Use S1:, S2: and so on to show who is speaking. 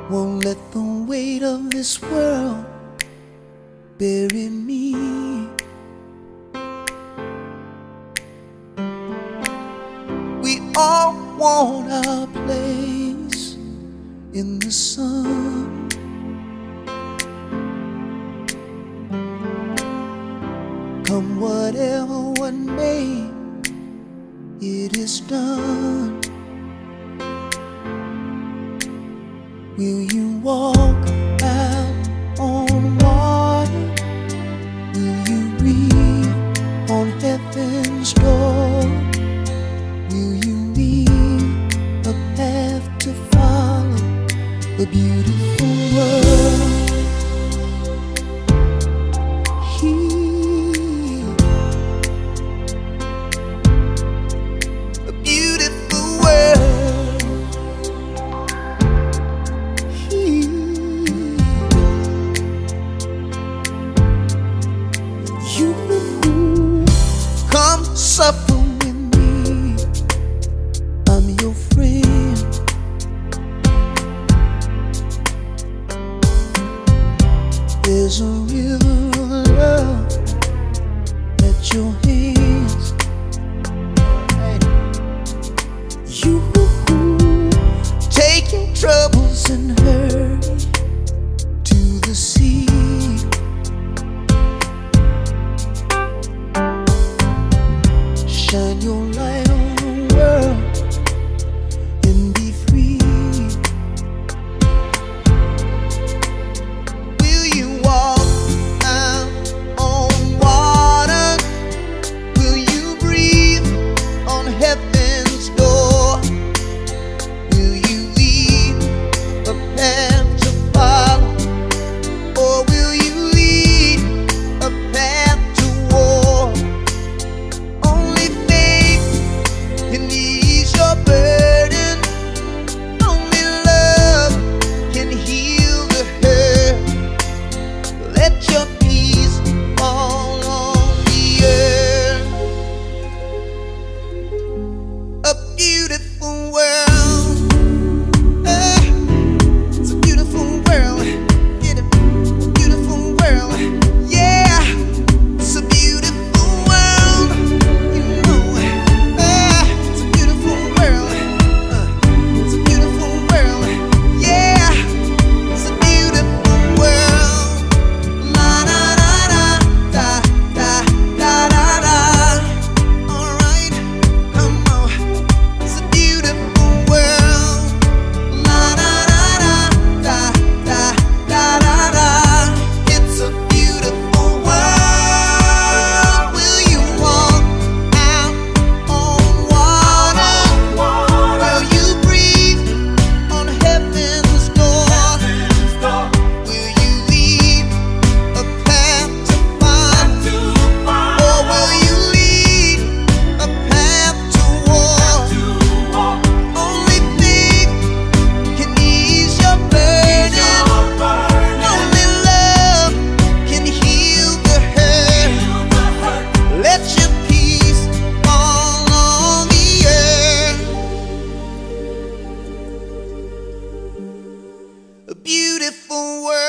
S1: Won't let the weight of this world bury me. We all want our place in the sun. Come whatever what may, it is done. Will you walk out on water? Will you breathe on heaven's door? Will you leave a path to follow a beautiful world? Here, a beautiful world. Here, you come suffer with me. I'm your friend. There's a river of love at your hands. You take your troubles and hurry to the sea. Shine your light on the world and be free. Will you walk out on water? Will you breathe on heaven's door? Will you lead a path to follow? Or will you lead a path to war? Only faith can ease your burden. Only love can heal the hurt. Let your peace fall on the earth. A beautiful world. It's a beautiful world. Get it? A beautiful world. Yeah, it's a beautiful world. You know, it's a beautiful world. It's a beautiful world. Yeah, it's a beautiful world. La da da da da da da da. All right, come on. It's a beautiful world. La da da da da da da da. It's a beautiful world. Will you walk out on water? Will you breathe on heaven's door? Will you lead a path to find? Or will you lead a path to war? Only faith can ease your burden. Only love can heal the hurt. Let your peace fall on the earth. A beautiful world.